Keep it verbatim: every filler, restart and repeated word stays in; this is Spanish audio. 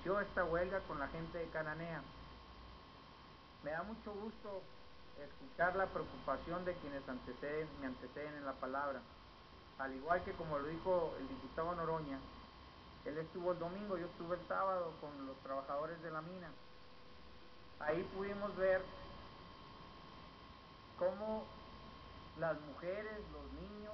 inició esta huelga con la gente de Cananea. Me da mucho gusto escuchar la preocupación de quienes anteceden, me anteceden en la palabra. Al igual que como lo dijo el diputado Noroña, él estuvo el domingo, yo estuve el sábado con los trabajadores de la mina. Ahí pudimos ver cómo las mujeres, los niños,